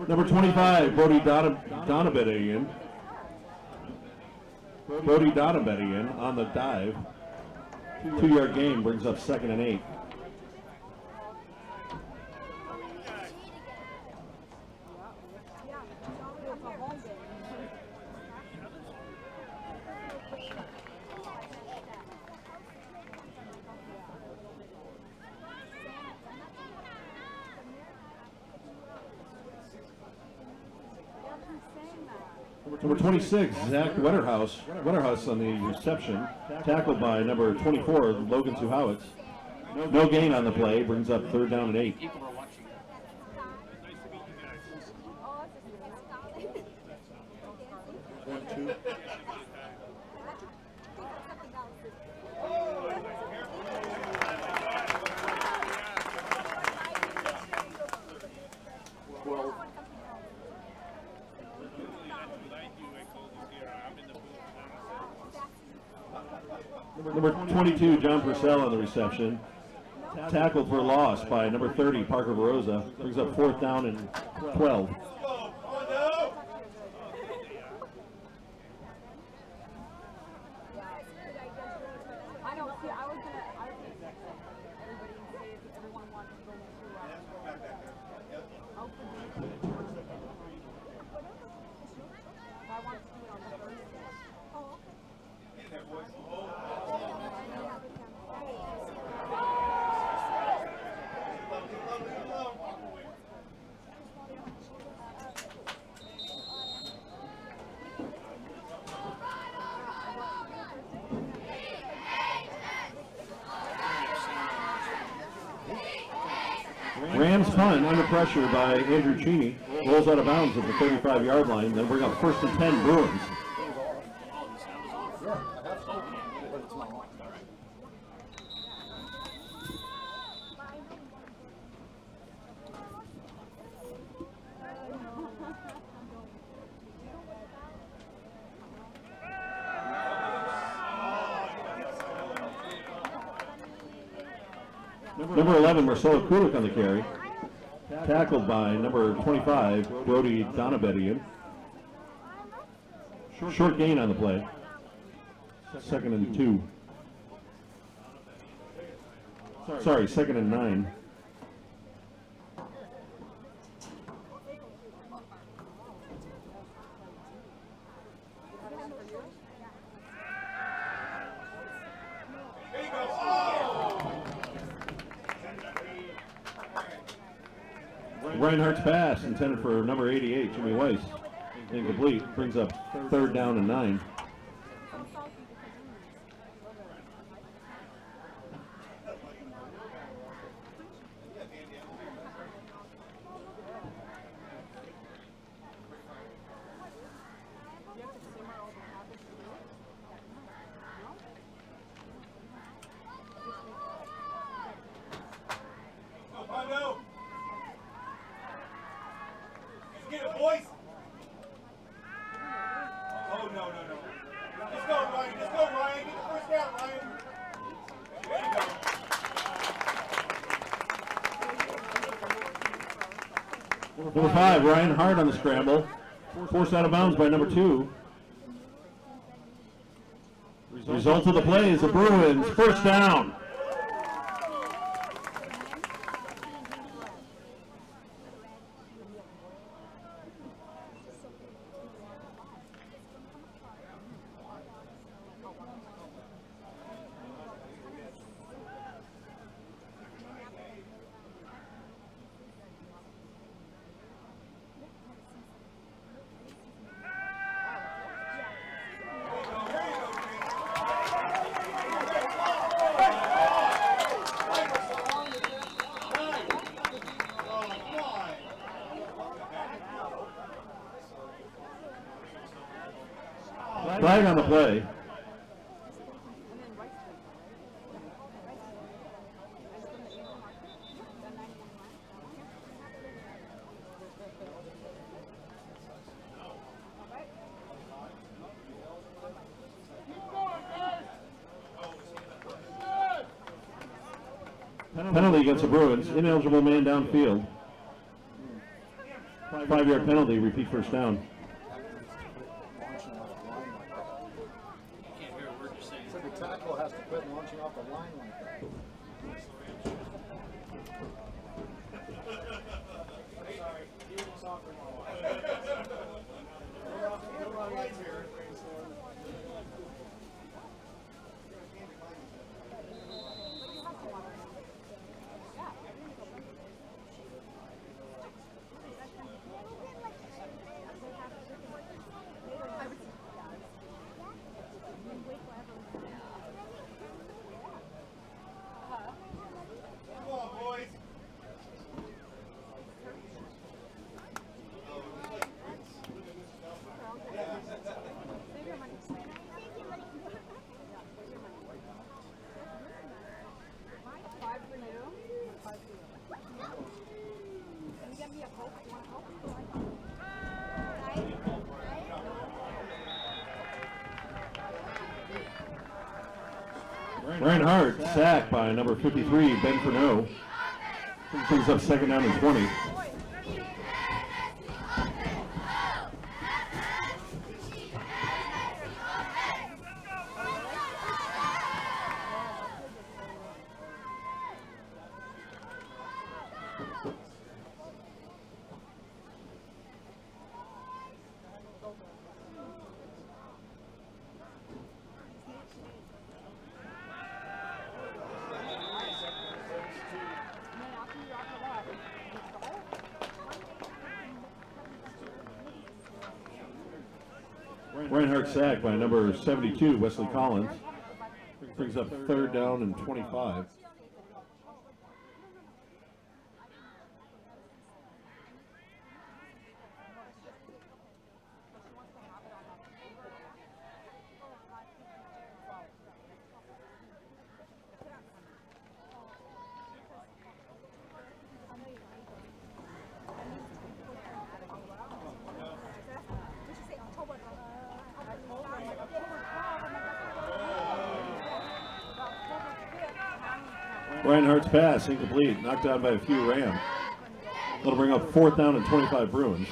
Number 25, Brody Donabedian. Brody Donabedian on the dive. 2-yard gain brings up 2nd and 8. Number 26, Zach Wetterhouse on the reception, tackled by number 24, Logan Suhowitz. No gain on the play, brings up 3rd down and 8. Number 22, John Purcell on the reception. Tackled for loss by number 30, Parker Baroza. Brings up 4th down and 12. Rams punt under pressure by Andrew Cheney. Rolls out of bounds at the 35-yard line. Then bring up 1st and 10 Bruins. Number 11, Marcelo Kulik on the carry. Tackled by number 25, Brody Donabedian. Short gain on the play. 2nd and 2. Sorry, 2nd and 9. Reinhardt's pass intended for number 88, Jimmy Weiss. Incomplete. Brings up 3rd down and 9. Number 5, Ryan Hart on the scramble. Forced out of bounds by number 2. Result of the play is the Bruins 1st down. Flag on the play. Penalty against the Bruins. Ineligible man downfield. 5-yard penalty, repeat first down. So the tackle has to quit launching off the line like that. Reinhardt sacked by number 53, Ben Furneaux. Brings up second down and 20. Reinhardt sacked by number 72, Wesley Collins. Brings up third down and 25. Reinhardt's pass incomplete, knocked out by a few Ram. That'll bring up fourth down and 25 Bruins.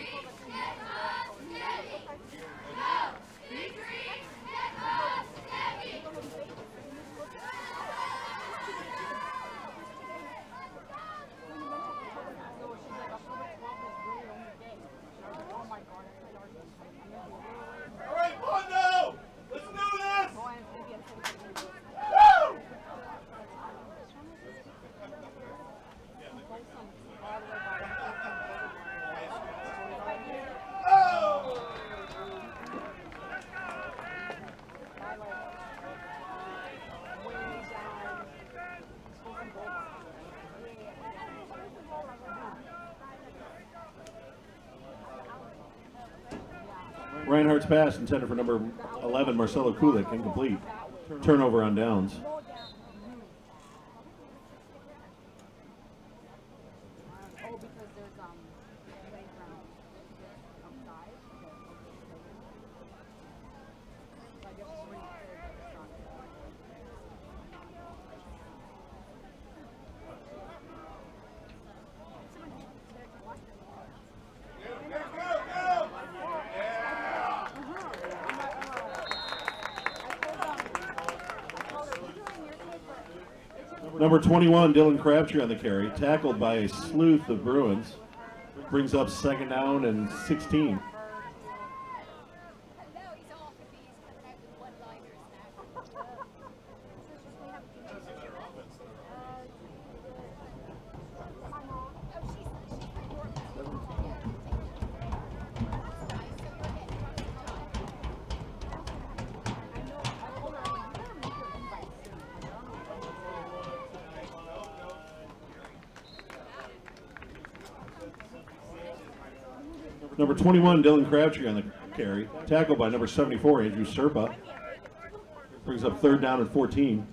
Reinhardt's pass intended for number 11, Marcelo Kulik, incomplete. Turnover on downs. Number 21, Dylan Crabtree on the carry, tackled by a sleuth of Bruins. Brings up second down and 16. Number 21, Dylan Crabtree on the carry, tackled by number 74, Andrew Serpa. Brings up third down and 14.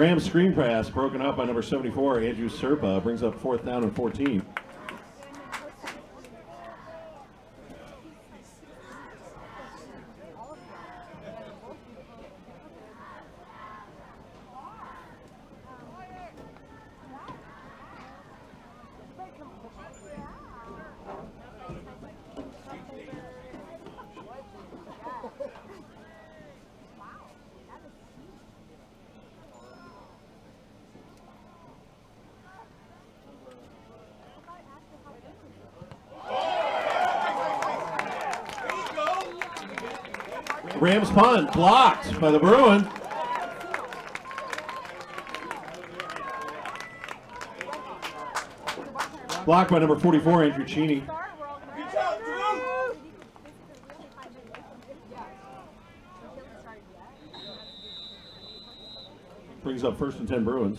Rams screen pass broken up by number 74, Andrew Serpa, brings up 4th down and 14. Rams punt blocked by the Bruins. Blocked by number 44, Andrew Cheney. Brings up 1st and 10 Bruins.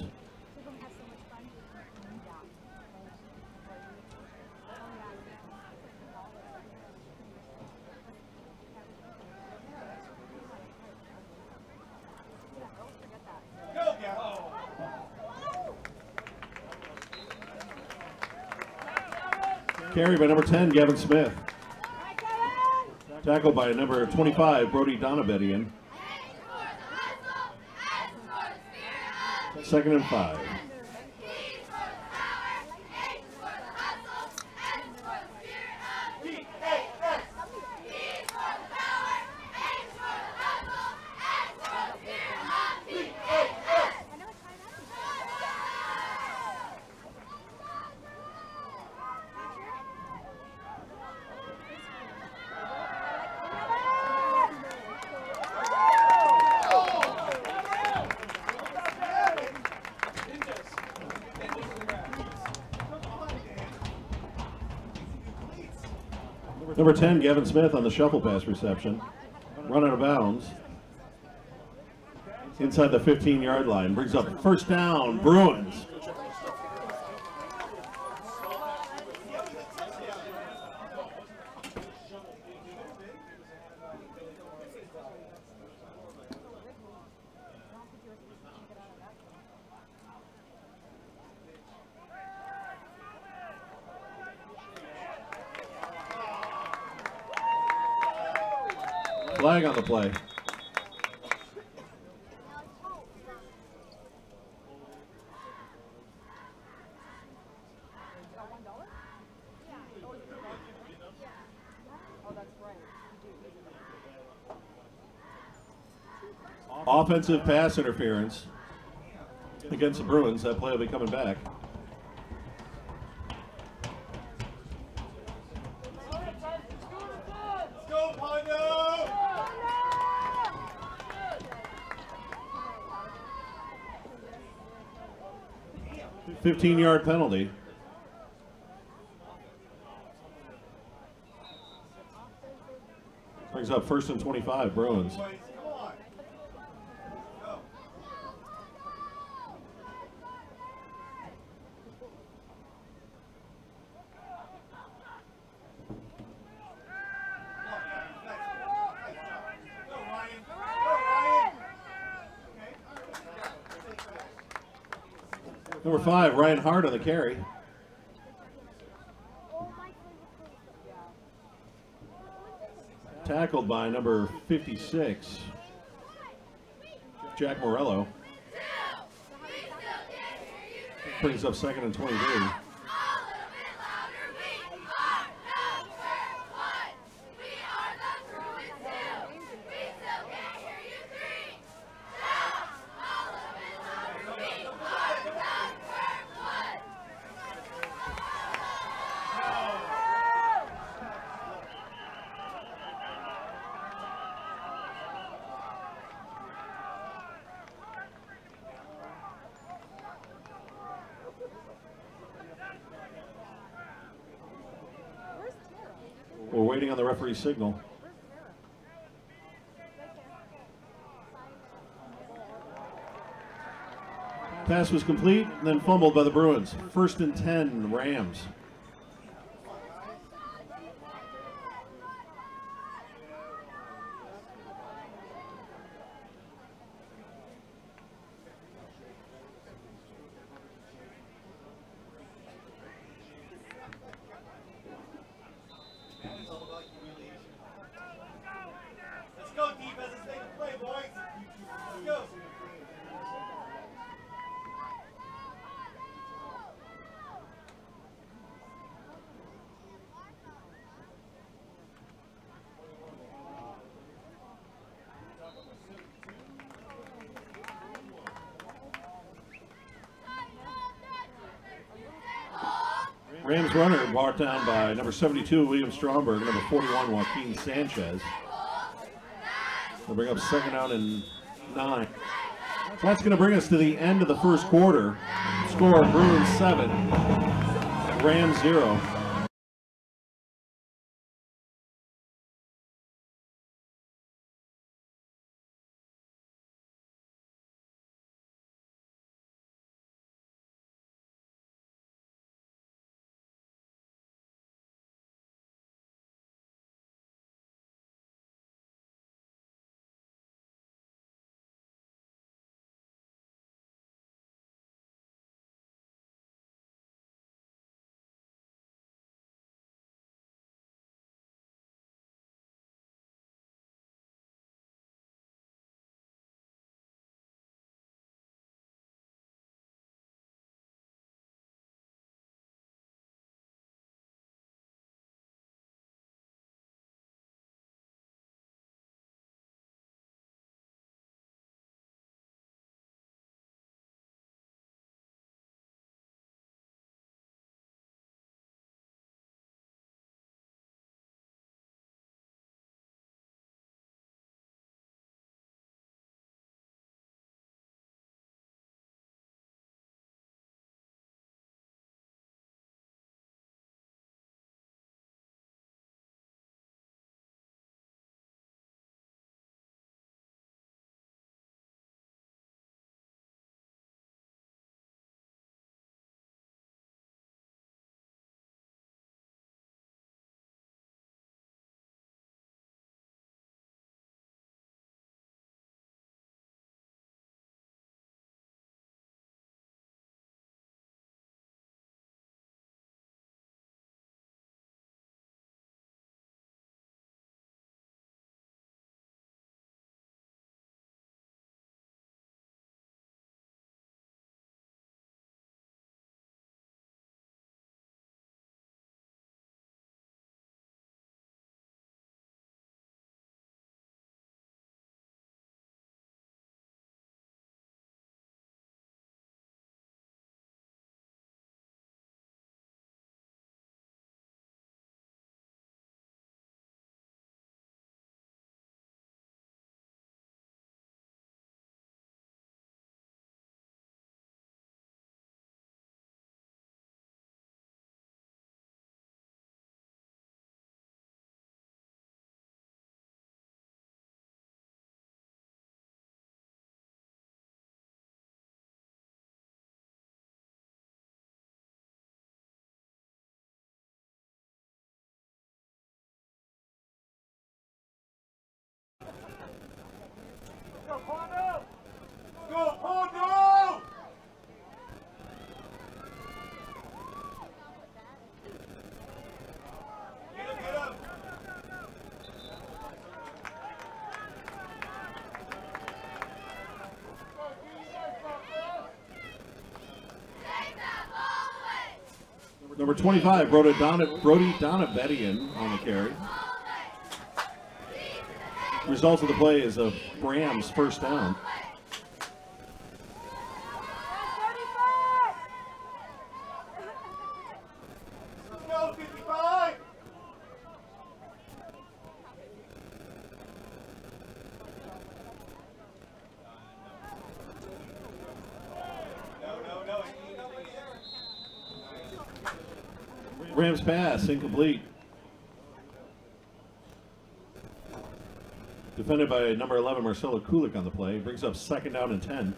Carry by number 10, Gavin Smith. Tackled by number 25, Brody Donabedian. 2nd and 5. Number 10, Gavin Smith on the shuffle pass reception. Run out of bounds. Inside the 15-yard line. Brings up 1st down, Bruins. Flag on the play. Offensive pass interference against the Bruins. That play will be coming back. Go, Pondo! 15-yard penalty. Brings up 1st and 25, Bruins. Number 5, Ryan Hart on the carry. Tackled by number 56, Jack Morello. Brings up 2nd and 23. We're waiting on the referee's signal. Pass was complete, and then fumbled by the Bruins. 1st and 10, Rams. Rams runner brought down by number 72, William Stromberg, number 41, Joaquin Sanchez. They'll bring up second down and 9. That's going to bring us to the end of the first quarter. Score, Bruins 7, Rams 0. Number 25, Brody Donabedian on the carry. Result of the play is a Rams first down. Rams pass, incomplete. Defended by number 11, Marcelo Kulik on the play. Brings up second down and 10.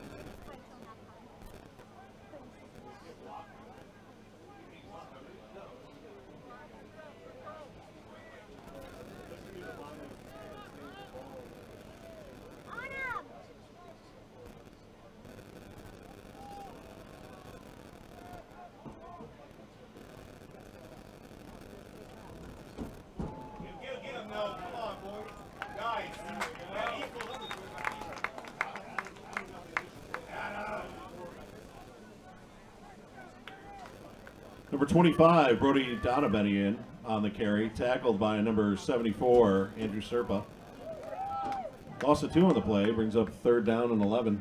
Number 25, Brody Donabedian on the carry, tackled by number 74, Andrew Serpa. Loss of 2 on the play, brings up third down and 11.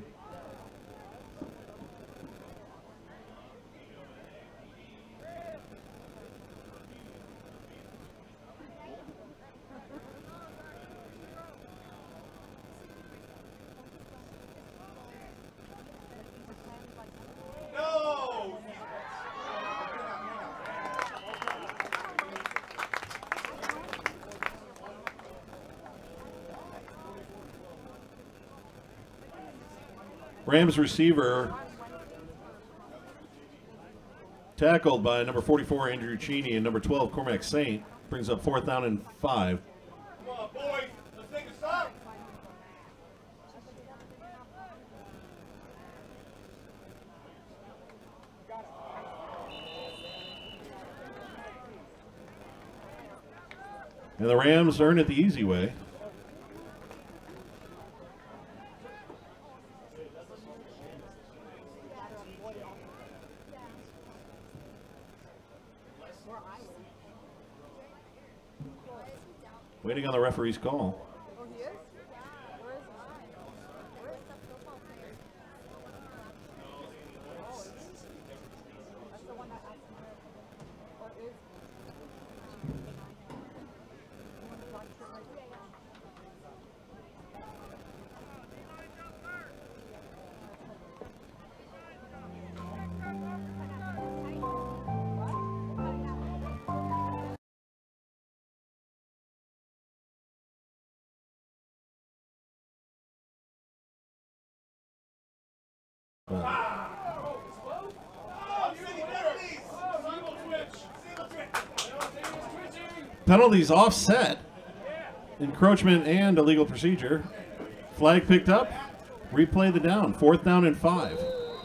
Rams receiver tackled by number 44, Andrew Cheney, and number 12, Cormac Saint. Brings up 4th down and 5. Come on, boys. Let's take a stop. And the Rams earn it the easy way. Waiting on the referee's call. Penalties offset. Encroachment and illegal procedure. Flag picked up. Replay the down. 4th down and 5.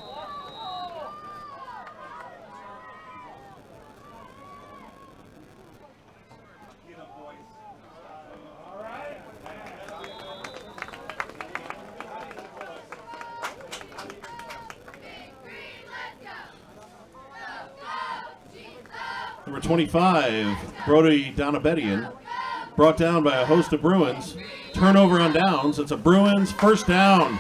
Number 25, Brody Donabedian, brought down by a host of Bruins. Turnover on downs. It's a Bruins 1st down.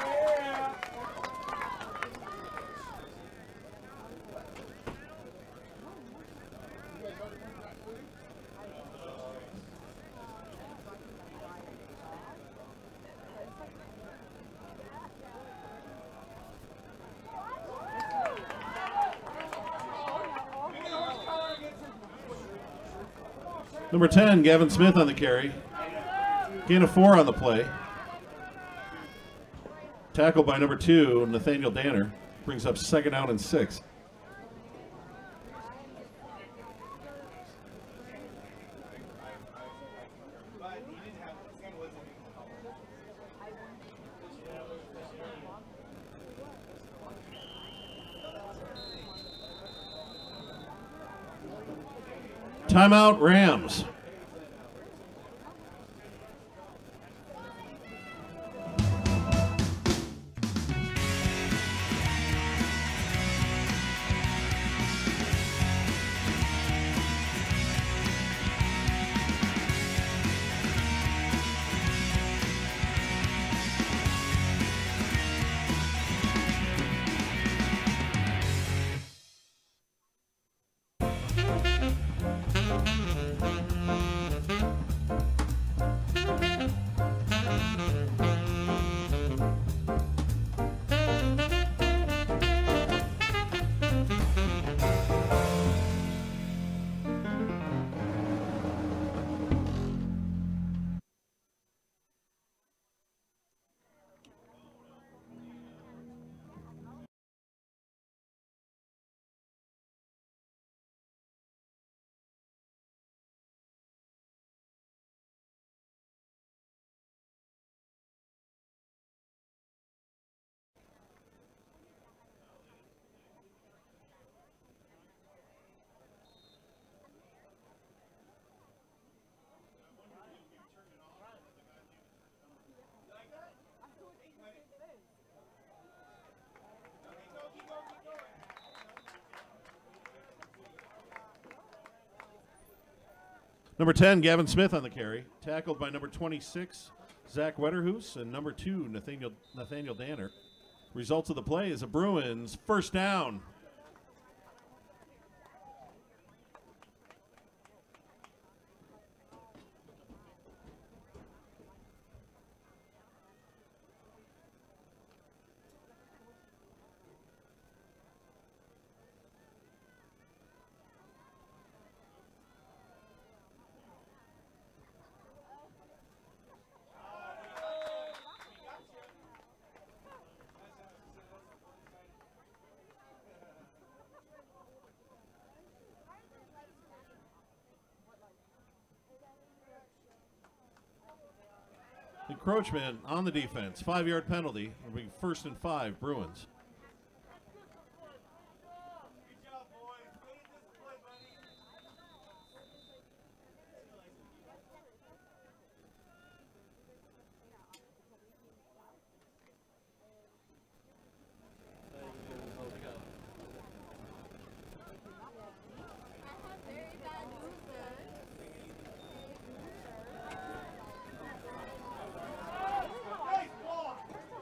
Number 10, Gavin Smith on the carry. Gain of 4 on the play. Tackled by number 2, Nathaniel Danner. Brings up 2nd down and 6. Timeout, Rams. Number 10, Gavin Smith on the carry. Tackled by number 26, Zach Wetterhoos, and number 2, Nathaniel Danner. Results of the play is a Bruins 1st down. Encroachment on the defense. 5-yard penalty. It'll be 1st and 5, Bruins. Good job, boys. Way to discipline, buddy. Nice block.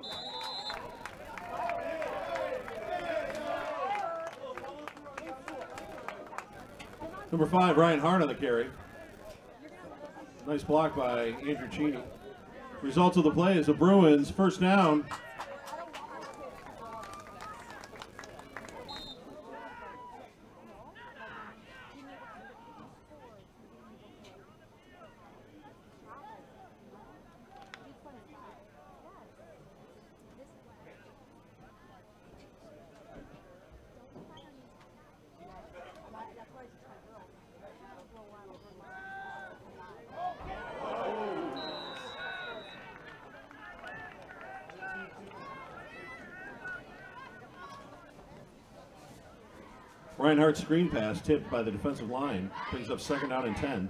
Number 5, Ryan Hart on the carry. Nice block by Andrew Cheney. Result of the play is the Bruins 1st down. Reinhardt's screen pass tipped by the defensive line brings up 2nd down and 10.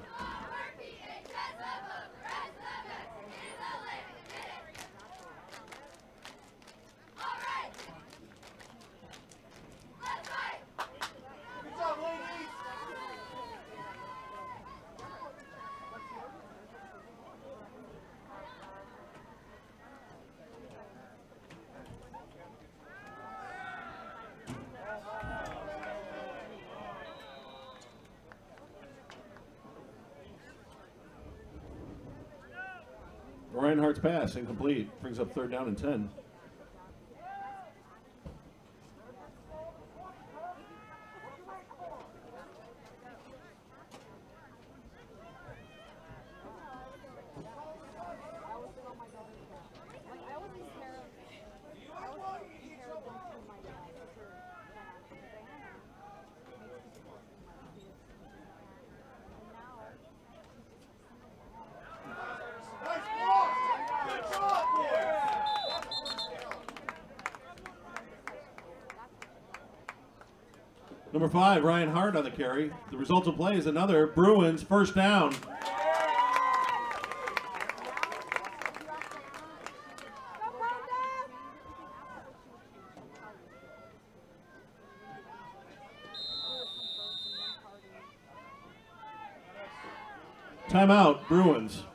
Good job, ladies. Reinhardt's pass incomplete brings up 3rd down and 10. Nice block. Good job, boys. Number 5, Ryan Hart on the carry. The result of play is another Bruins 1st down. Timeout, Bruins.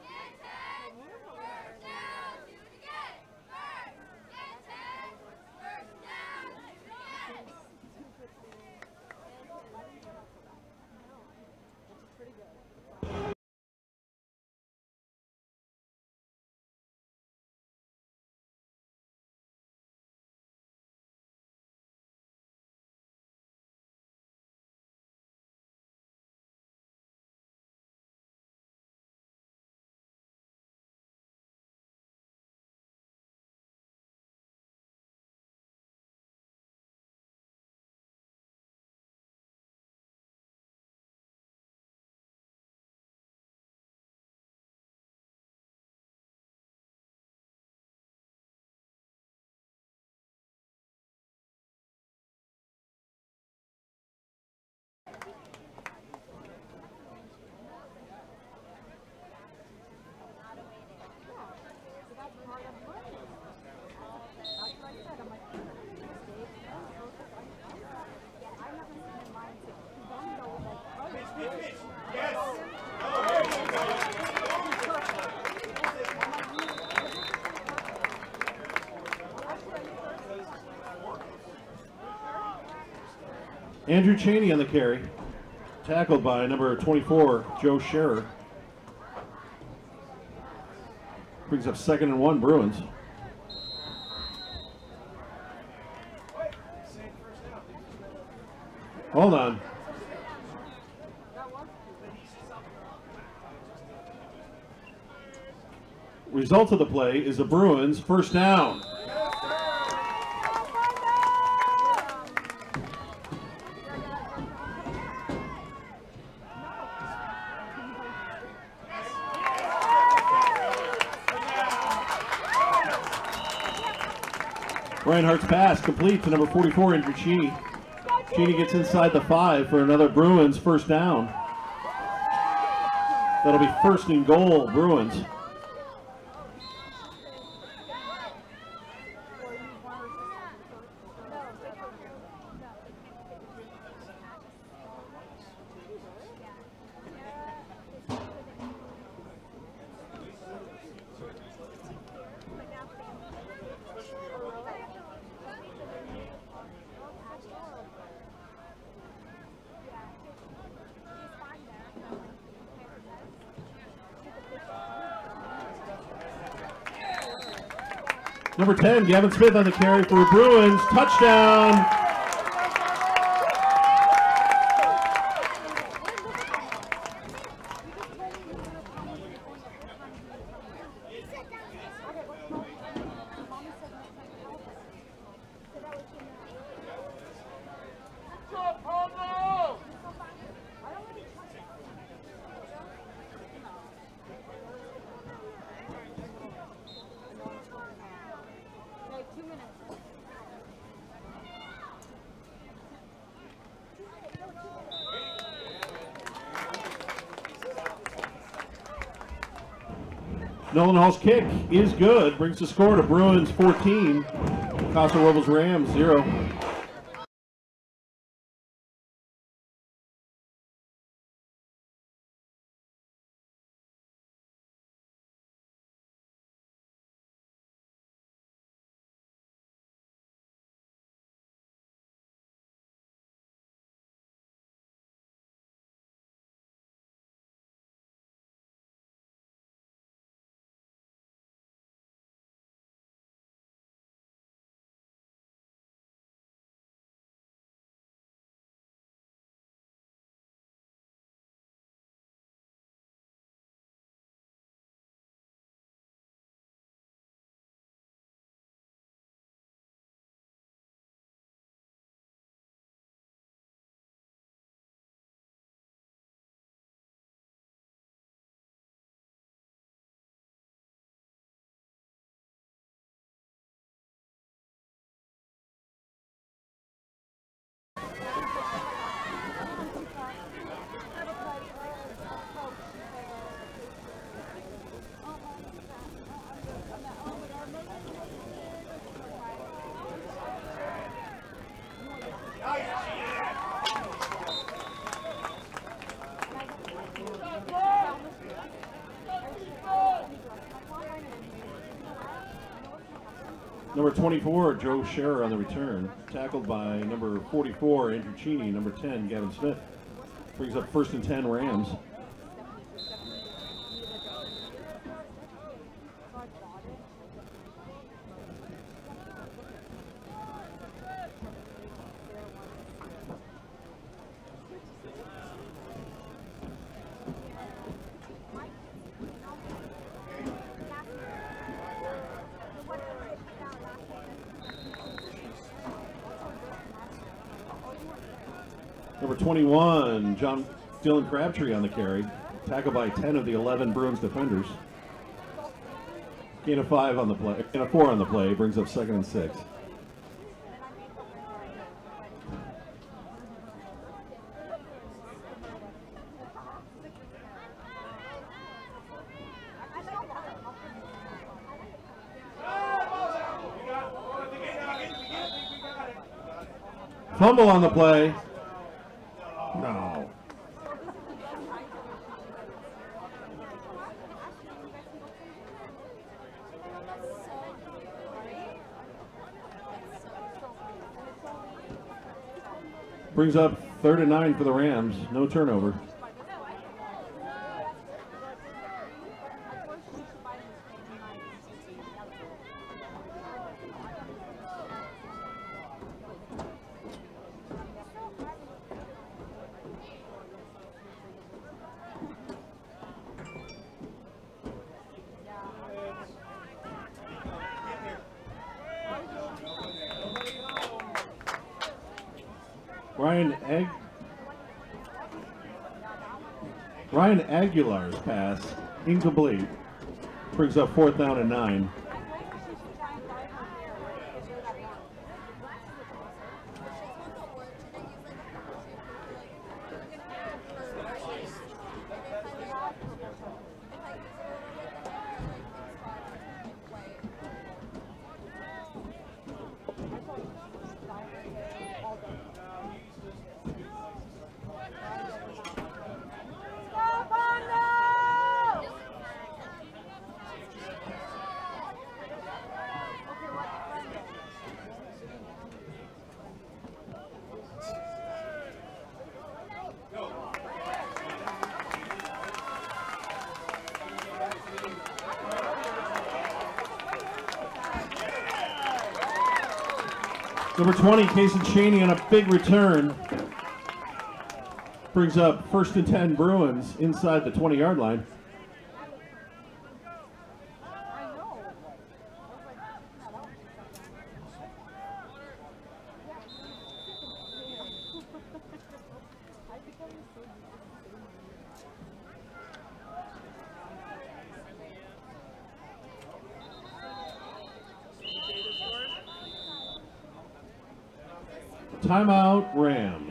Andrew Cheney on the carry. Tackled by number 24, Joe Scherer. Brings up 2nd and 1, Bruins. Hold on. Result of the play is the Bruins 1st down. Reinhardt's pass complete to number 44, Andrew Cheney. Cheney gets inside the 5 for another Bruins first down. That'll be first and goal, Bruins. Number 10, Gavin Smith on the carry for Bruins. Touchdown! Nolan Hall's kick is good, brings the score to Bruins 14, Casa Robles Rams 0. Number 24, Joe Scherer on the return. Tackled by number 44, Andrew Cheney. Number 10, Gavin Smith. Brings up first and 10 Rams. Number 21, Dylan Crabtree on the carry. Tackled by 10 of the 11 Bruins defenders. Gain of 5 on the play, gain of 4 on the play, brings up second and 6. Fumble on the play. No. Brings up 3rd and 9 for the Rams. No turnover. Ryan Aguilar's pass, incomplete. Brings up 4th down and 9. Number 20, Kason Cheney on a big return. Brings up 1st and 10 Bruins inside the 20-yard line. Timeout, Rams.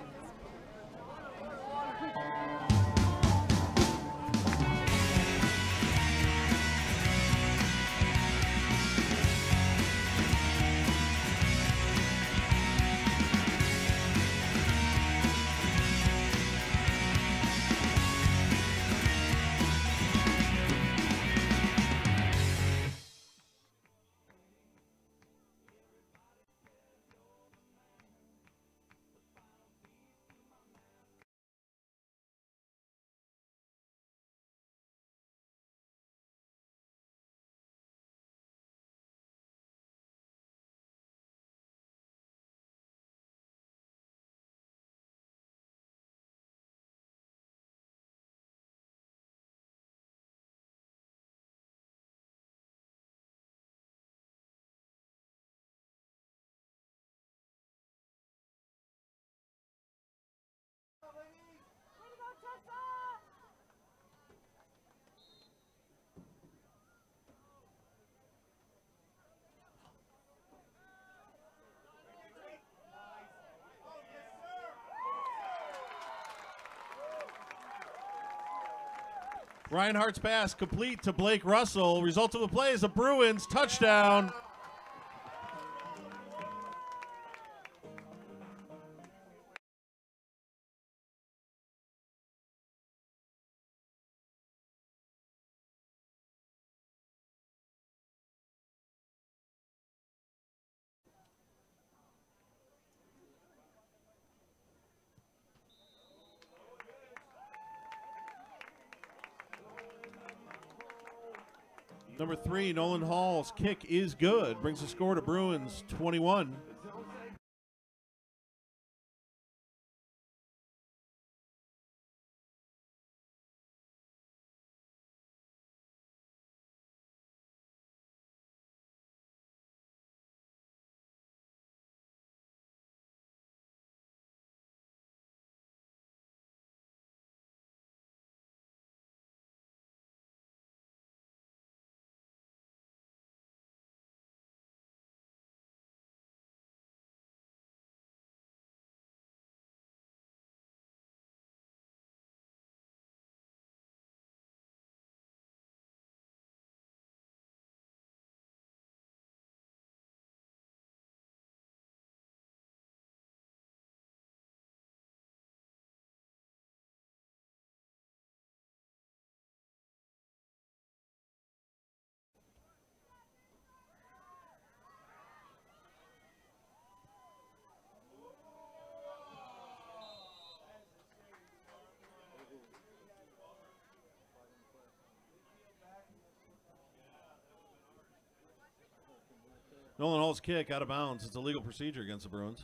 Reinhardt's pass complete to Blake Russell. Result of the play is a Bruins touchdown. Number 3, Nolan Hall's kick is good. Brings the score to Bruins 21. Nolan Hall's kick out of bounds. It's a legal procedure against the Bruins.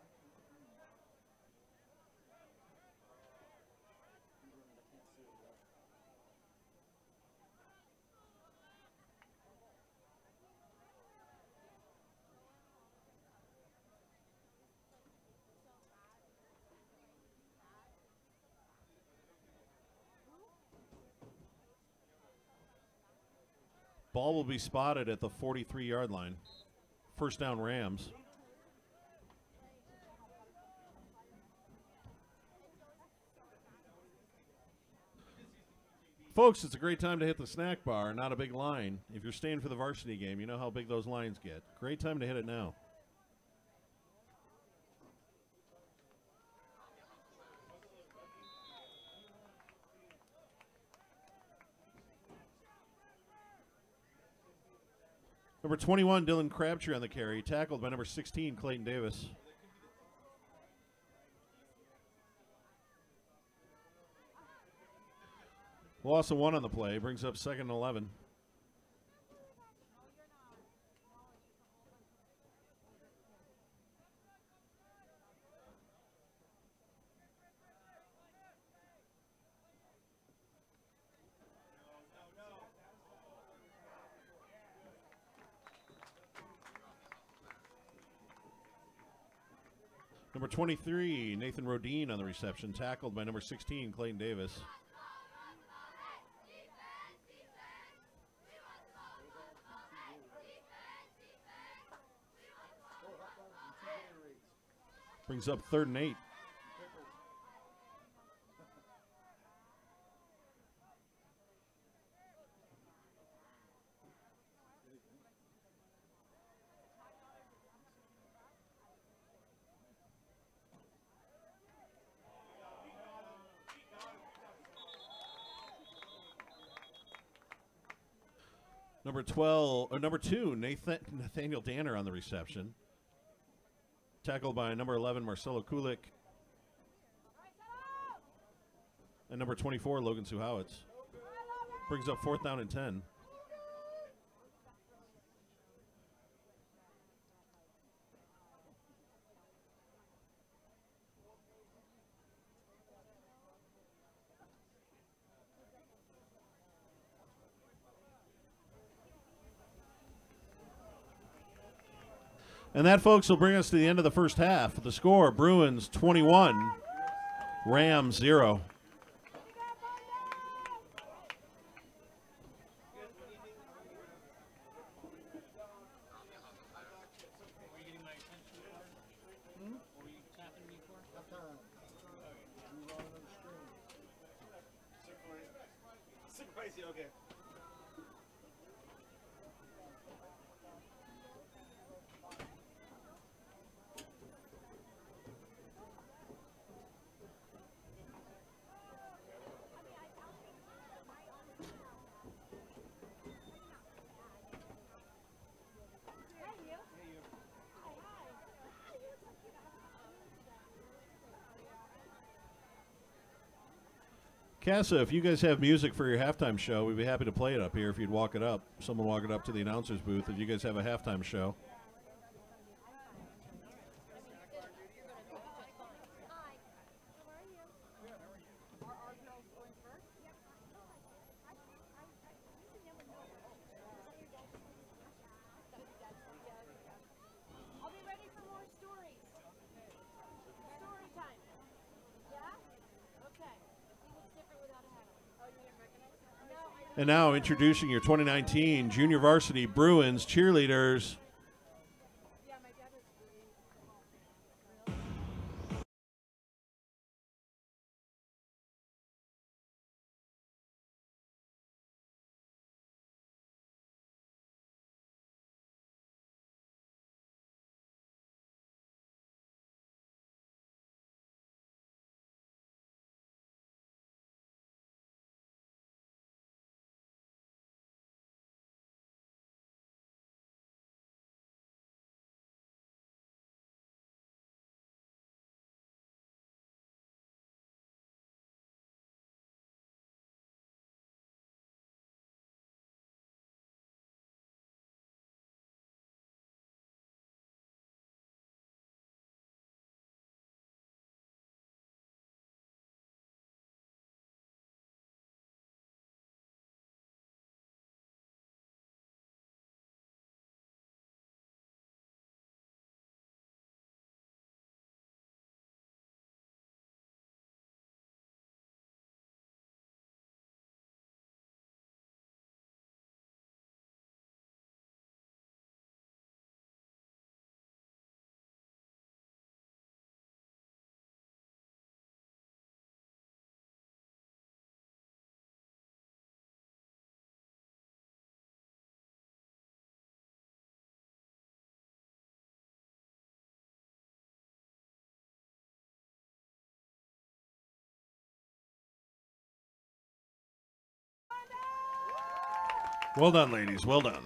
Ball will be spotted at the 43-yard line. First down, Rams. Folks, it's a great time to hit the snack bar, not a big line. If you're staying for the varsity game, you know how big those lines get. Great time to hit it now. Number 21, Dylan Crabtree on the carry, tackled by number 16, Clayton Davis. Loss of 1 on the play, brings up 2nd and 11. Number 23, Nathan Rodine on the reception, tackled by number 16, Clayton Davis. Brings up 3rd and 8. Number 2, Nathaniel Danner on the reception. Tackled by number 11, Marcelo Kulik. And number 24, Logan Suhowitz. Brings up 4th down and 10. And that, folks, will bring us to the end of the first half. The score, Bruins 21, Rams 0. Okay. Casa, if you guys have music for your halftime show, we'd be happy to play it up here if you'd walk it up. Someone walk it up to the announcer's booth if you guys have a halftime show. And now introducing your 2019 Junior Varsity Bruins cheerleaders. Well done, ladies. Well done.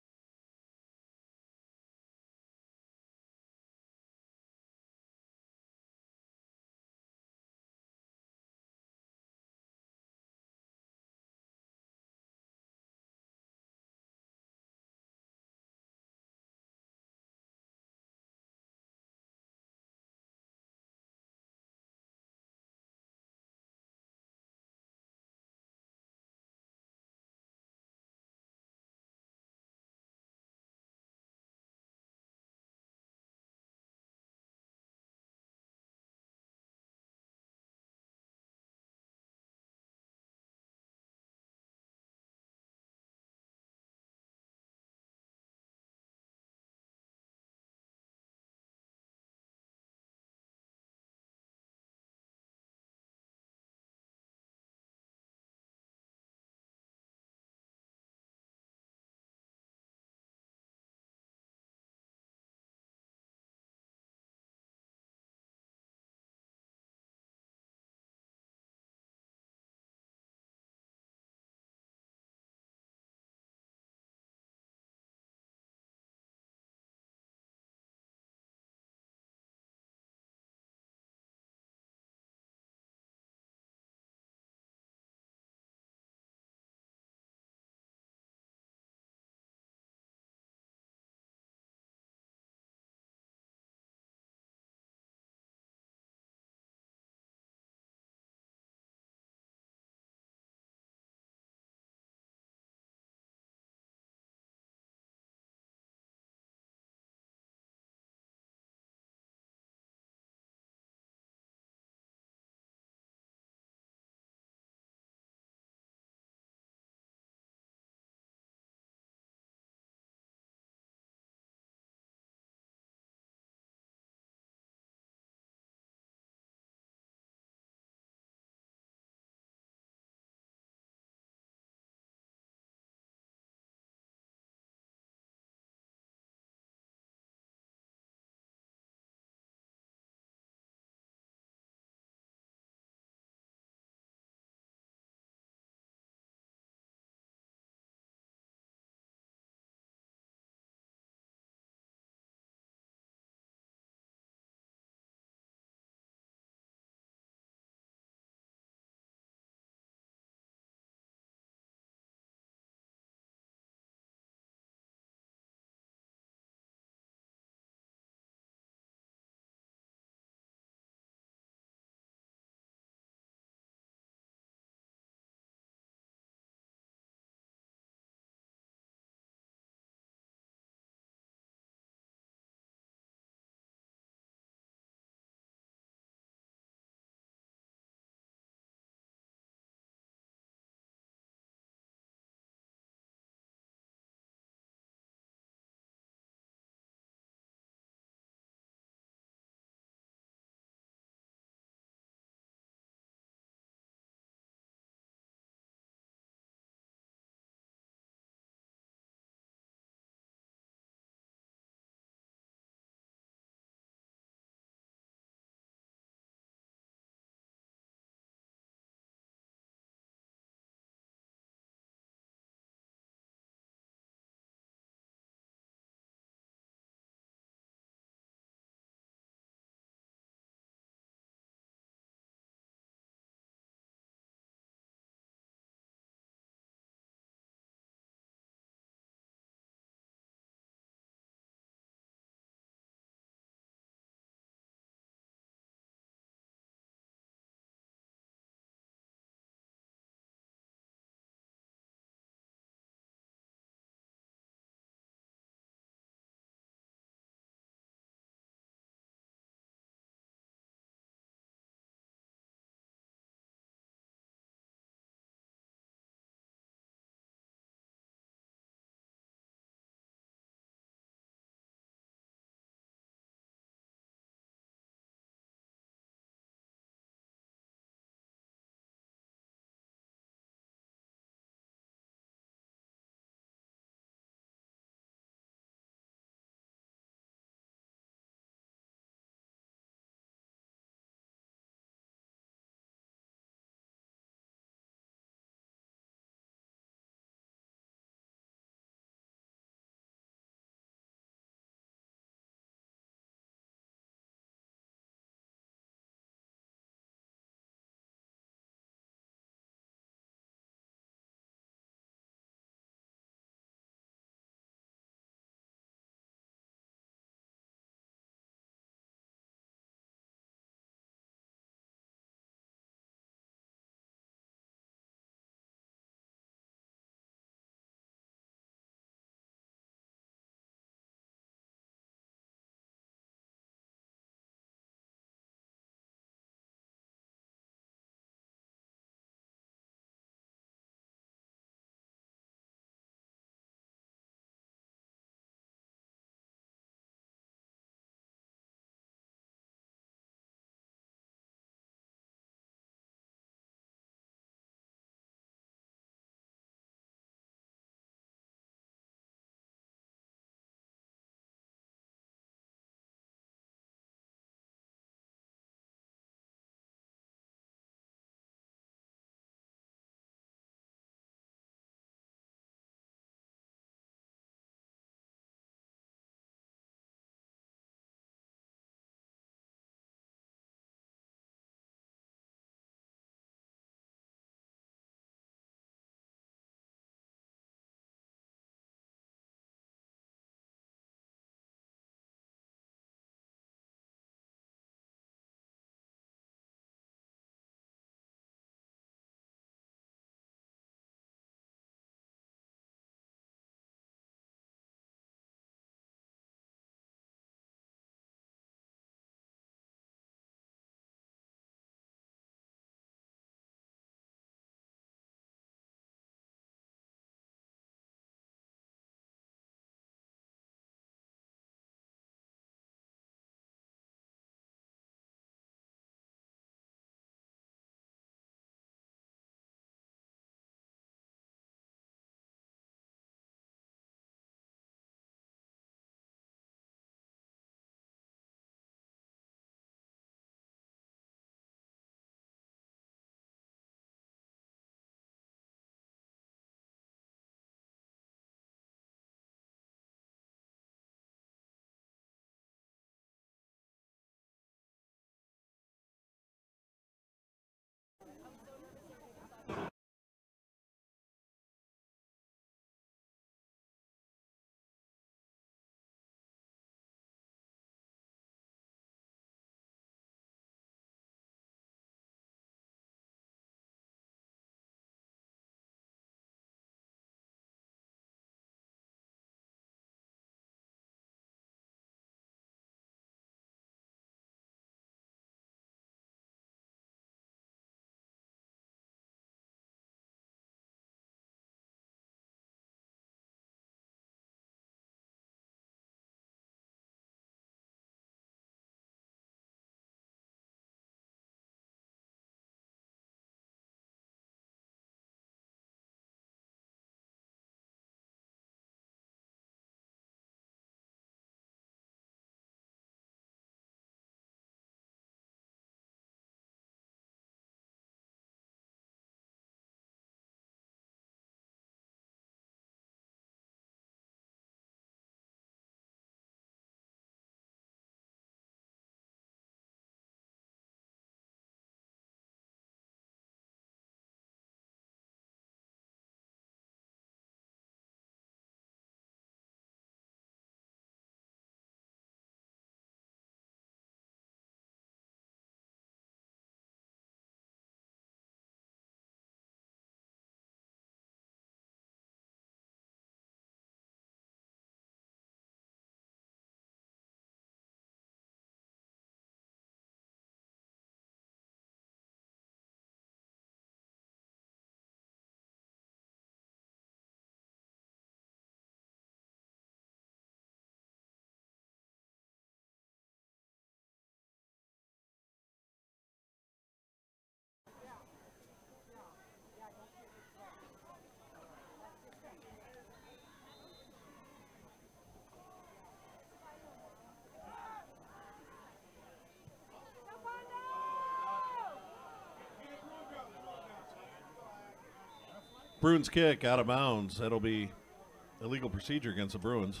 Bruins kick out of bounds. That'll be illegal procedure against the Bruins.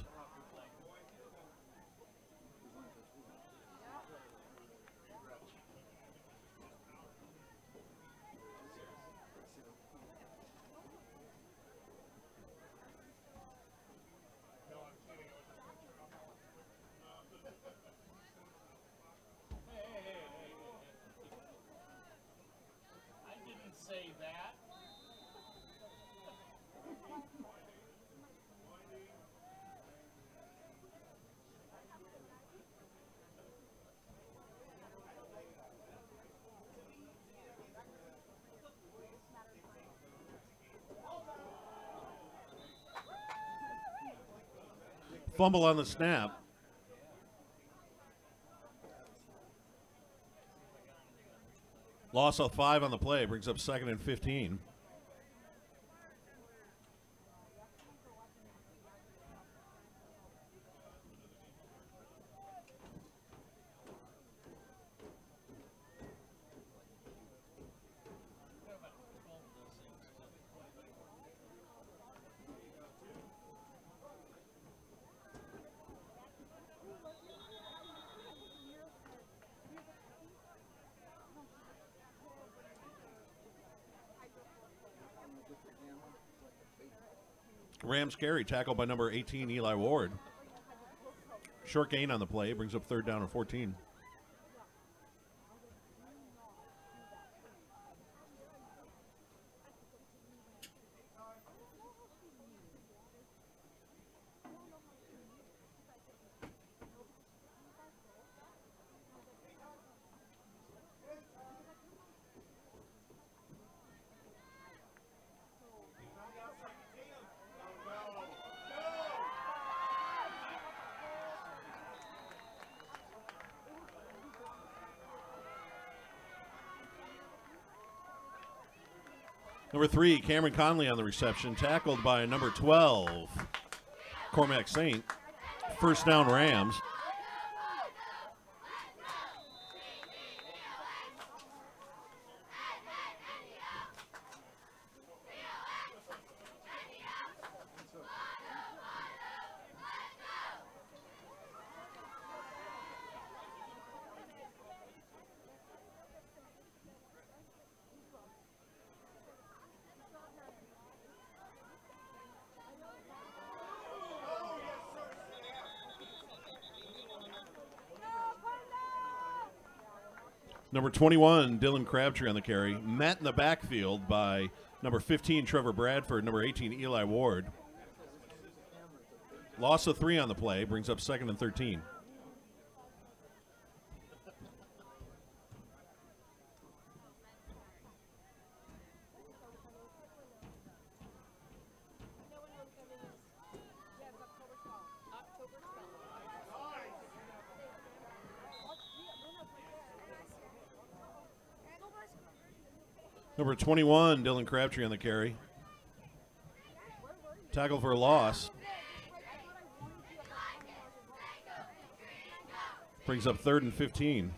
Say that. Fumble on the snap. Loss of 5 on the play, brings up 2nd and 15. Rams carry, tackled by number 18, Eli Ward. Short gain on the play, brings up 3rd down and 14. Number 3, Cameron Conley on the reception, tackled by number 12, Cormac Saint. 1st down, Rams. Number 21, Dylan Crabtree on the carry. Met in the backfield by number 15, Trevor Bradford, number 18, Eli Ward. Loss of 3 on the play, brings up 2nd and 13. Number 21, Dylan Crabtree on the carry. Tackle for a loss. Brings up 3rd and 15.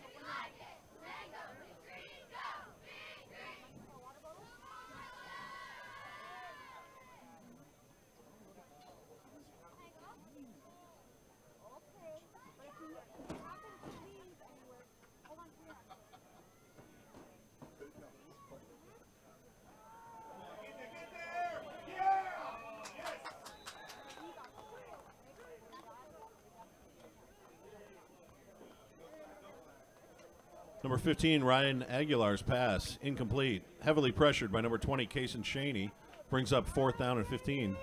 Number 15, Ryan Aguilar's pass, incomplete. Heavily pressured by number 20, Kaysen Shaney. Brings up 4th down and 15.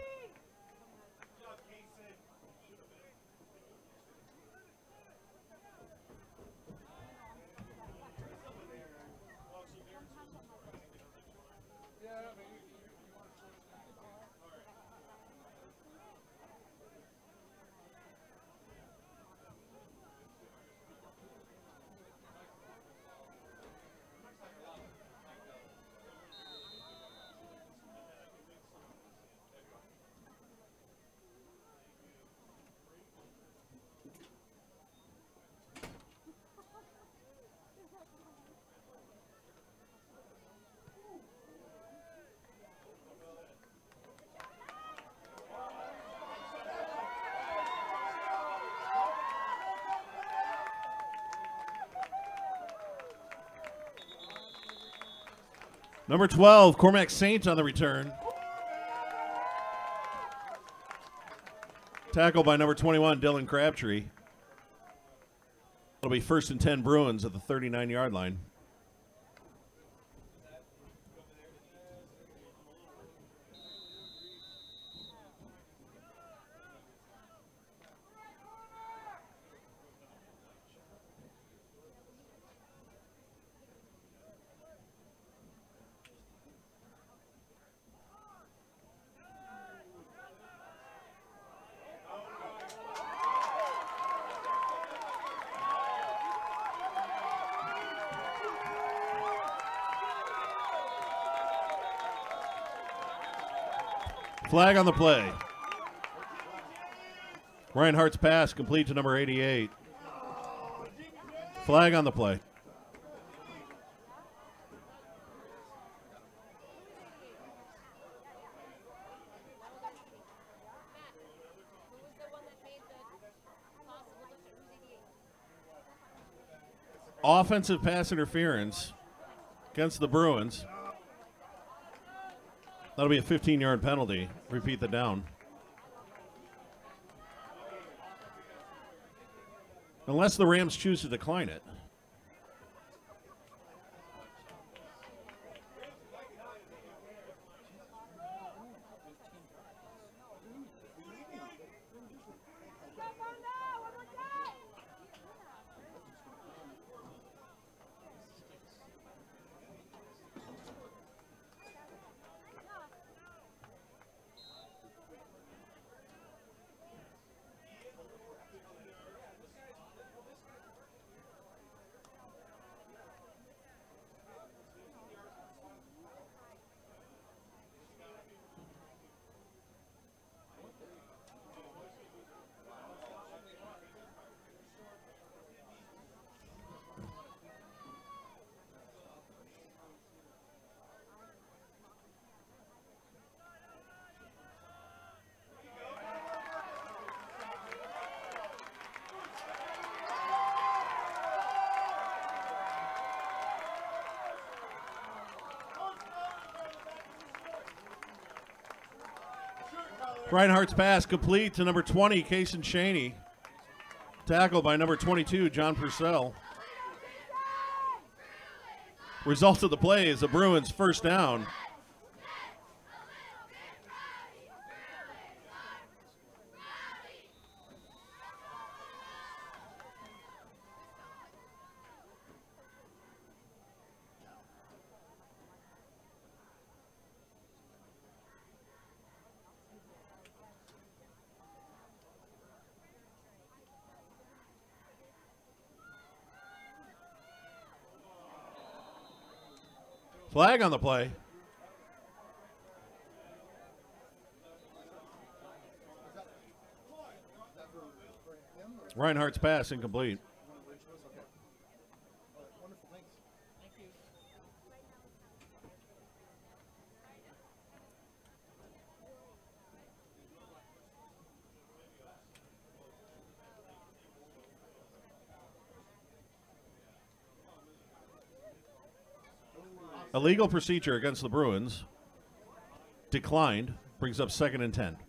Number 12, Cormac Saint on the return. Tackle by number 21, Dylan Crabtree. It'll be 1st and 10 Bruins at the 39-yard line. Flag on the play. Ryan Hart's pass complete to number 88. Flag on the play. Offensive pass interference against the Bruins. That'll be a 15-yard penalty. Repeat the down. Unless the Rams choose to decline it. Reinhardt's pass complete to number 20, Kaysen Shaney. Tackled by number 22, John Purcell. Result of the play is the Bruins' first down. Flag on the play. Reinhardt's pass incomplete. Illegal procedure against the Bruins. Declined. Brings up 2nd and 10.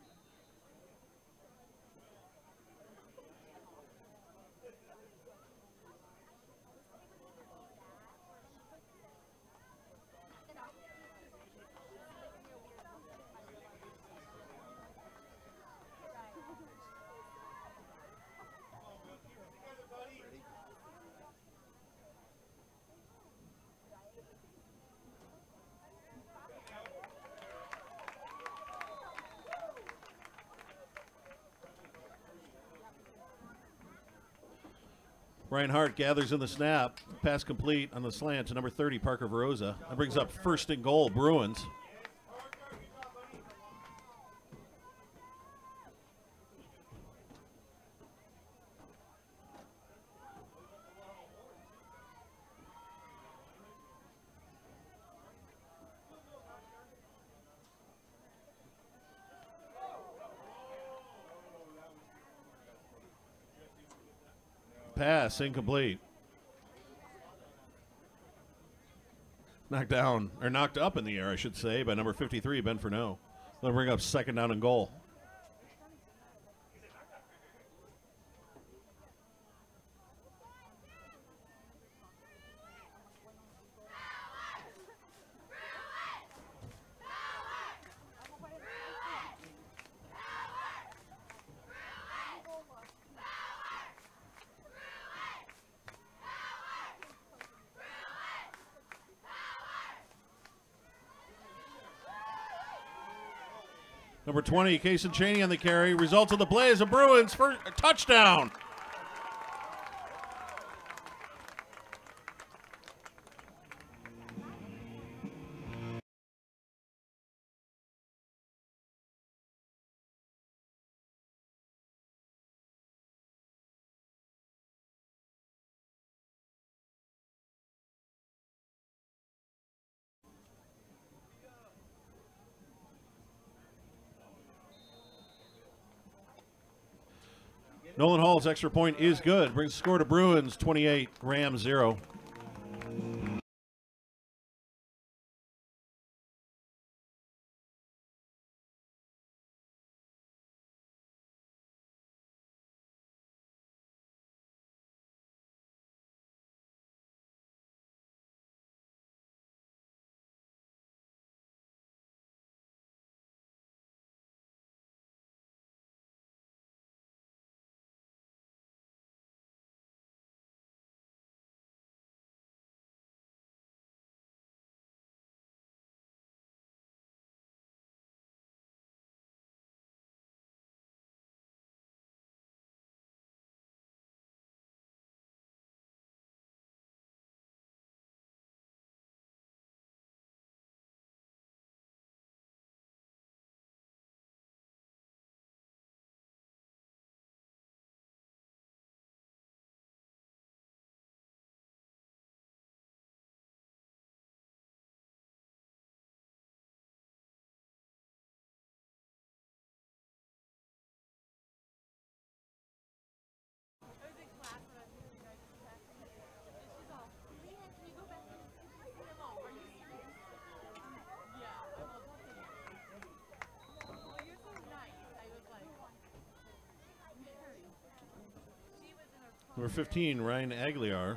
Reinhardt gathers in the snap. Pass complete on the slant to number 30, Parker Veroza. That brings up 1st and goal, Bruins. Pass incomplete. Knocked down, or knocked up in the air, I should say, by number 53, Ben Furneaux. They'll bring up second down and goal. Number 20, Kason Cheney on the carry. Results of the play is a Bruins first touchdown. Nolan Hall's extra point is good. Brings the score to Bruins 28, Rams 0. Number 15, Ryan Aguilar.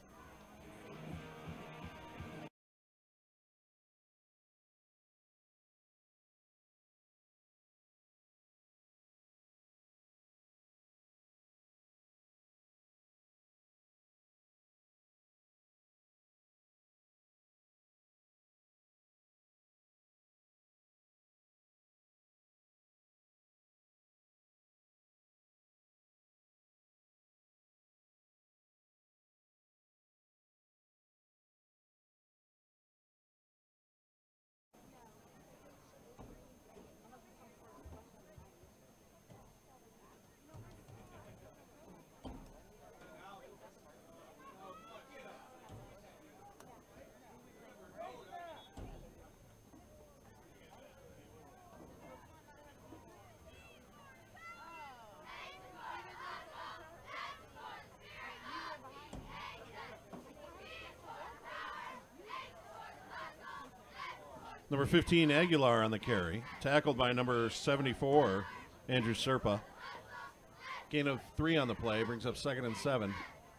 Number 15, Aguilar on the carry. Tackled by number 74, Andrew Serpa. Gain of 3 on the play, brings up 2nd and 7.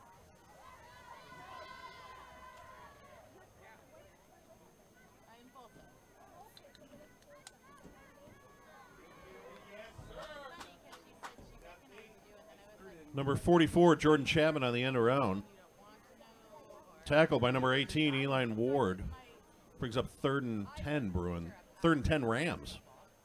Number 44, Jordan Chapman on the end around. Tackled by number 18, Eline Ward. Brings up 3rd and 10 Bruin. 3rd and 10 Rams.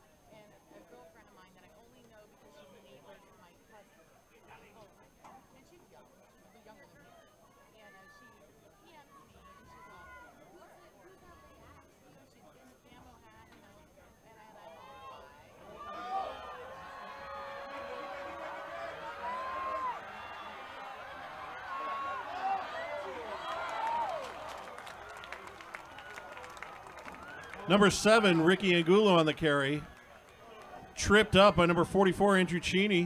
Number 7, Ricky Angulo on the carry. Tripped up by number 44, Andrew Cheney.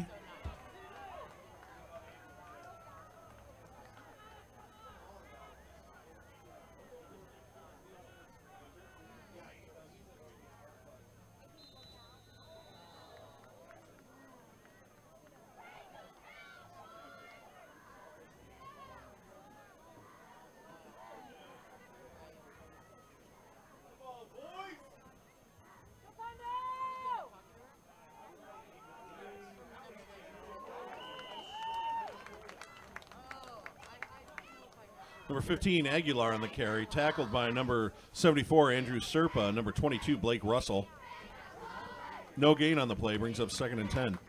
Number 15, Aguilar on the carry, tackled by number 74, Andrew Serpa, number 22, Blake Russell. No gain on the play, brings up 2nd and 10.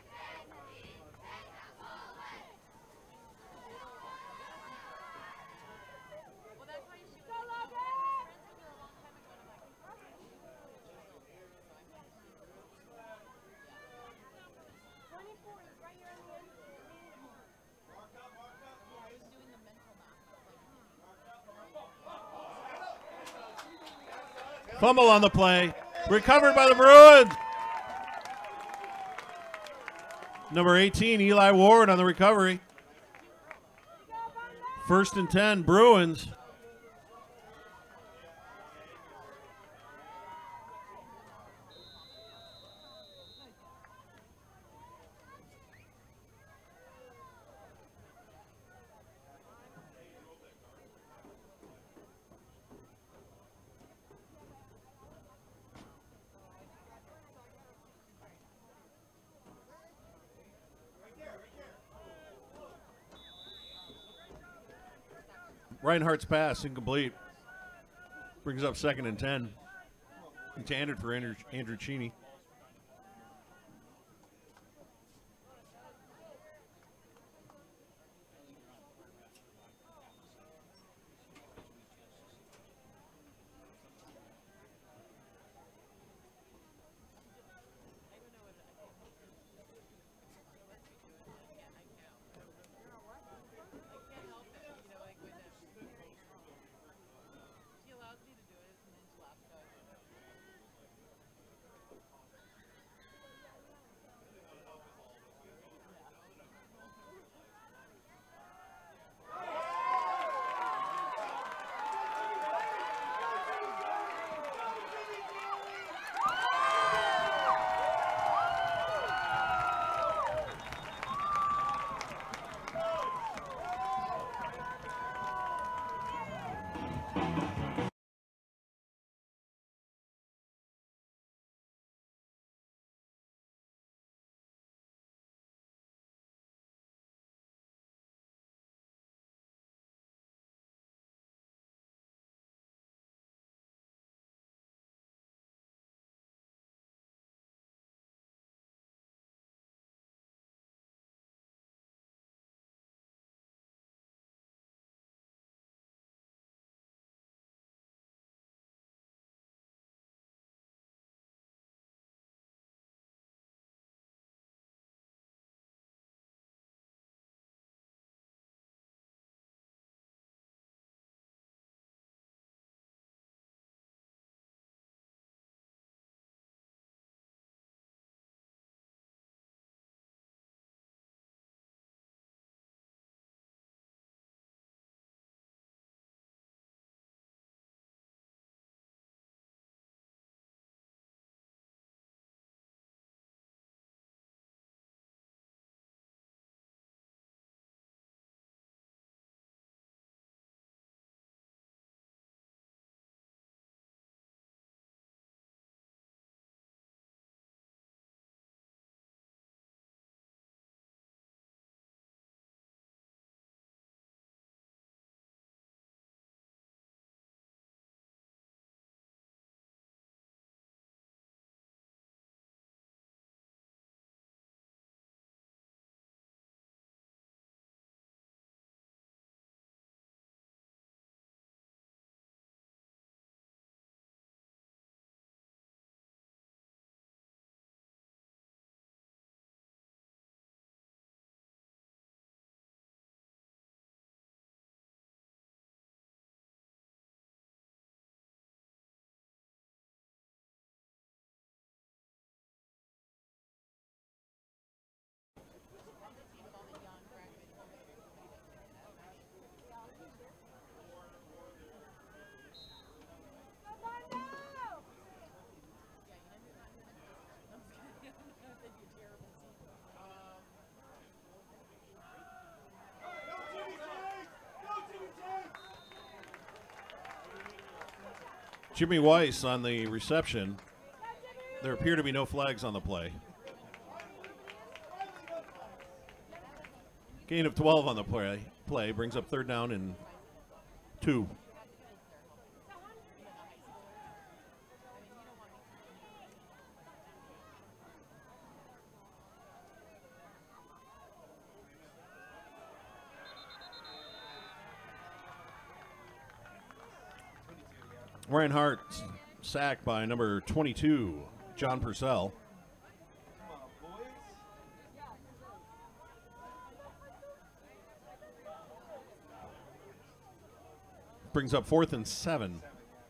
Fumble on the play. Recovered by the Bruins. Number 18, Eli Ward on the recovery. 1st and 10, Bruins. Reinhardt's pass incomplete. Brings up 2nd and 10. Intended for Andrew Cheney. Jimmy Weiss on the reception. There appear to be no flags on the play. Gain of 12 on the play brings up 3rd down and 2. Reinhardt sacked by number 22, John Purcell. Brings up 4th and 7.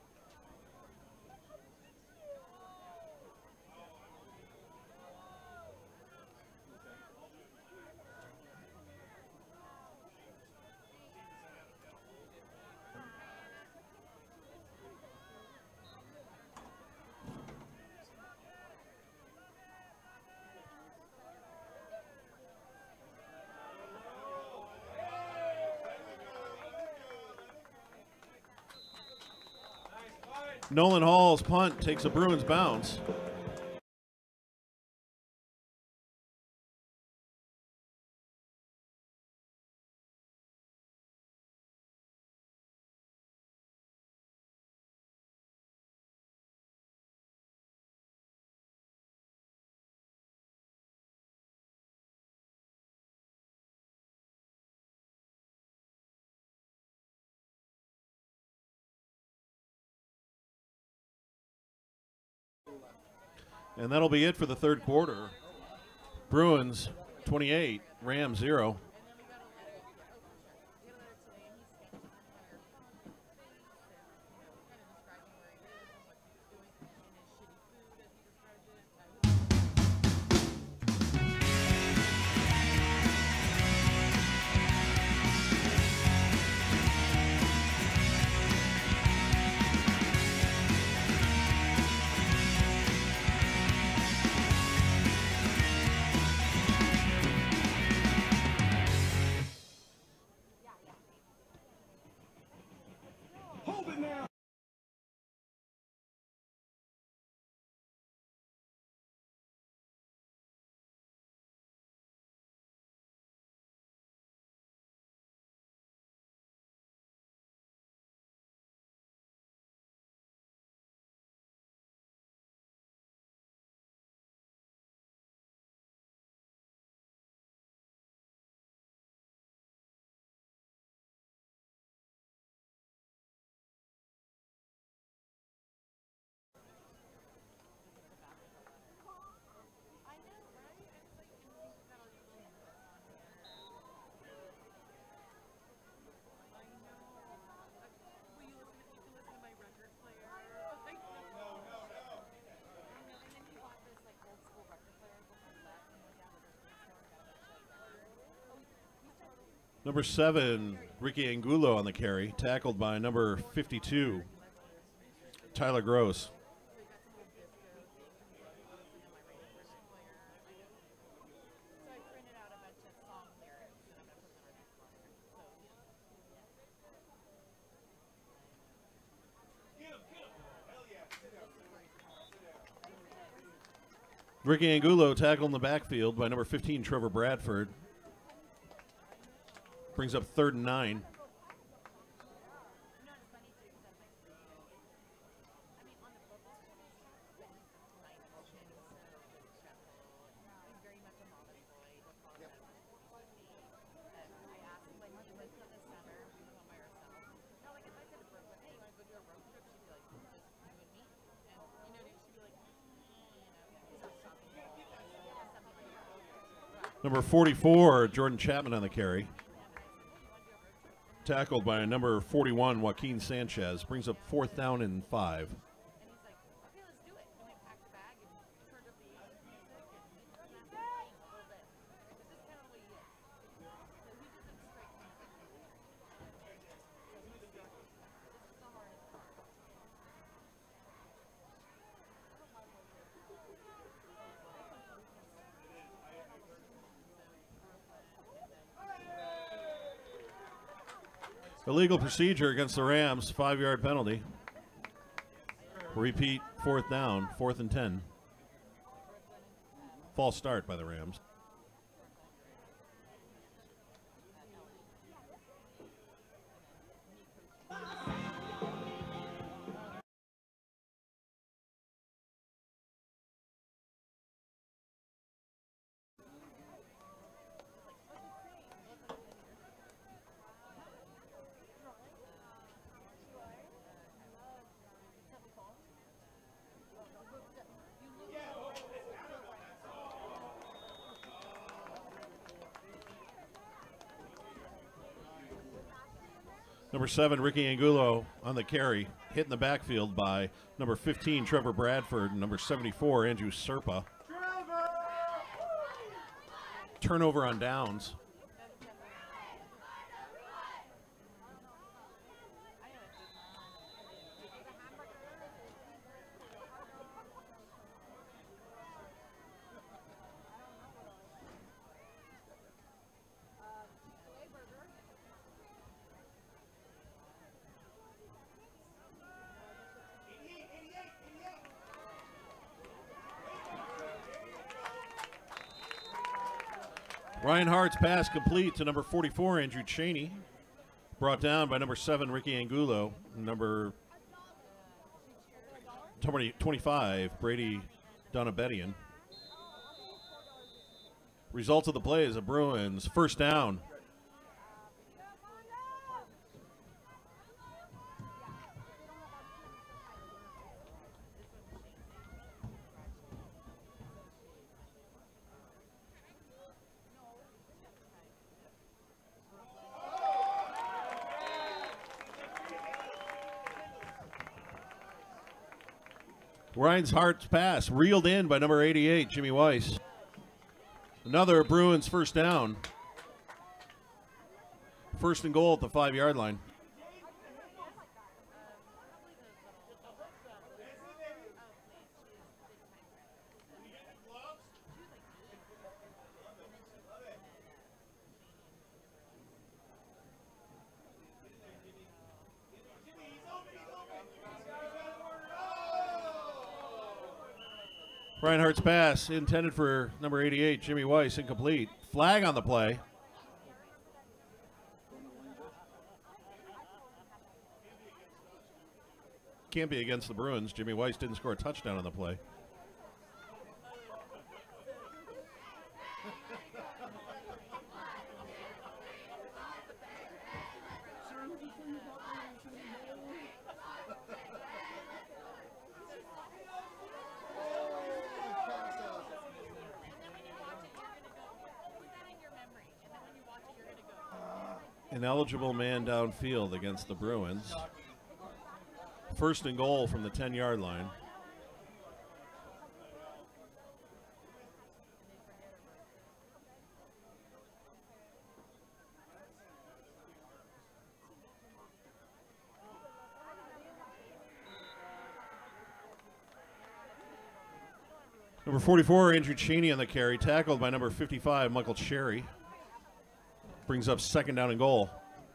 Nolan Hall's punt takes a Bruins bounce. And that'll be it for the third quarter. Bruins 28, Rams 0. Number 7, Ricky Angulo on the carry, tackled by number 52, Tyler Gross. Ricky Angulo tackled in the backfield by number 15, Trevor Bradford. Brings up 3rd and 9. Number 44, Jordan Chapman on the carry. Tackled by number 41, Joaquin Sanchez. Brings up 4th down and 5. Illegal procedure against the Rams, 5-yard penalty. Repeat, 4th down, 4th and 10. False start by the Rams. Number 7, Ricky Angulo on the carry, hit in the backfield by number 15, Trevor Bradford, and number 74, Andrew Serpa. Turnover on downs. Ryan Hart's pass complete to number 44, Andrew Cheney. Brought down by number 7, Ricky Angulo. Number 25, Brady Donabedian. Result of the play is a Bruins first down. Ryan Hart's pass reeled in by number 88, Jimmy Weiss. Another Bruins first down. First and goal at the 5-yard line. Reinhardt's pass intended for number 88, Jimmy Weiss, incomplete. Flag on the play. Can't be against the Bruins. Jimmy Weiss didn't score a touchdown on the play. An eligible man downfield against the Bruins. First and goal from the 10-yard line. Number 44, Andrew Cheney on the carry, tackled by number 55, Michael Cherry. Brings up second down and goal.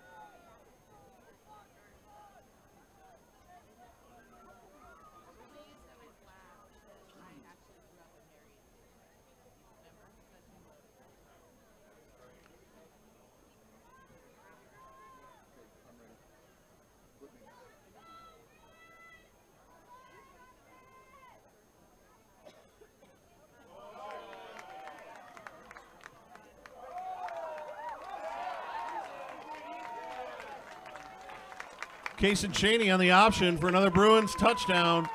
Kason Cheney on the option for another Bruins touchdown.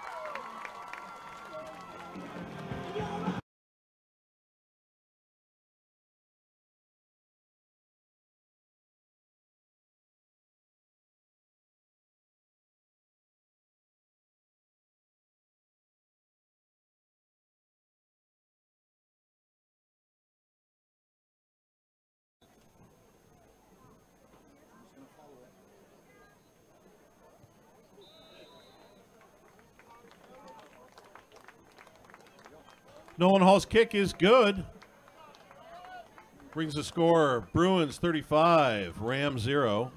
Nolan Hall's kick is good. Brings the score Bruins 35, Rams 0.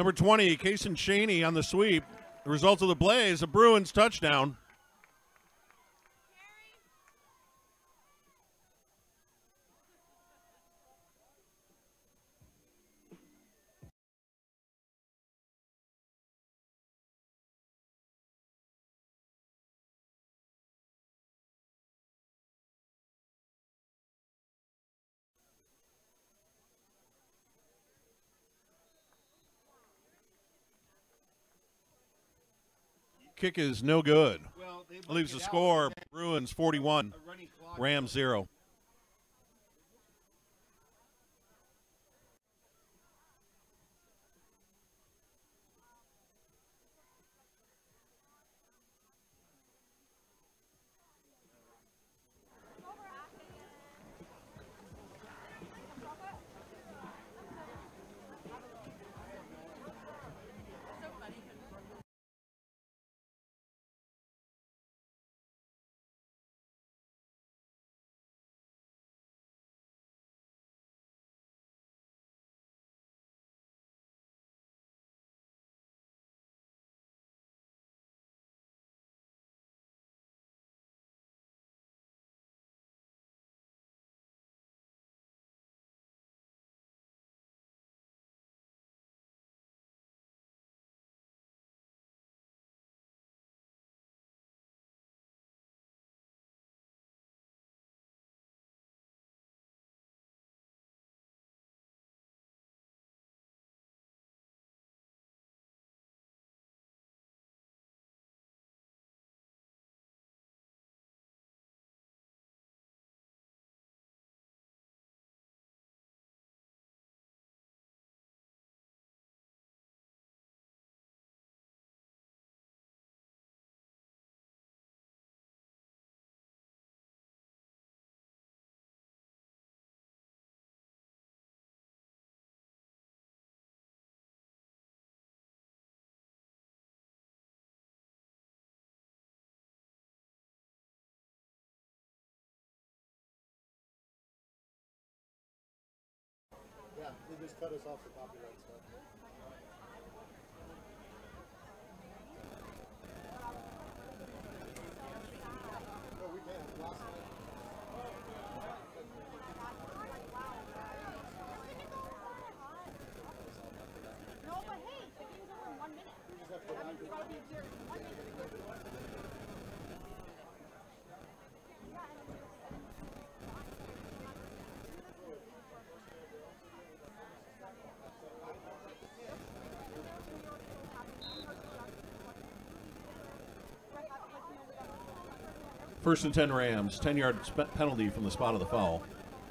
Number 20, Kaysen Cheney on the sweep. The result of the play is a Bruins touchdown. Kick is no good. Leaves the score, Bruins 41, Rams 0. Yeah, they just cut us off the copyright stuff. No, we can. Last night. No, but hey, the game's over in 1 minute. That means you gotta be here in 1 minute. First and 10 Rams, 10-yard penalty from the spot of the foul.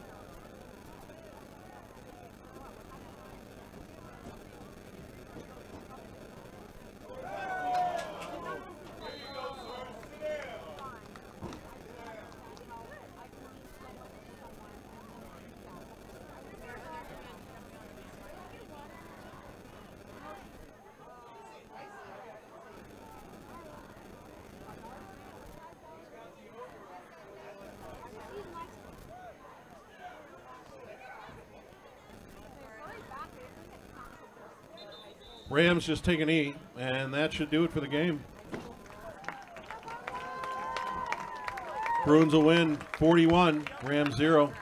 Rams just take a knee, and that should do it for the game. Bruins will win 41, Rams 0.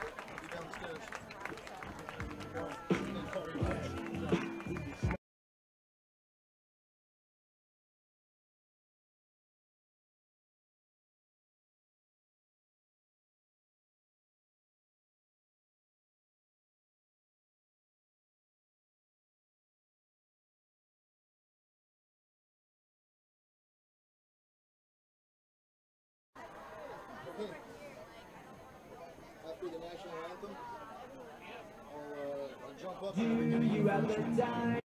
After the national anthem, I'll jump up. You have the time.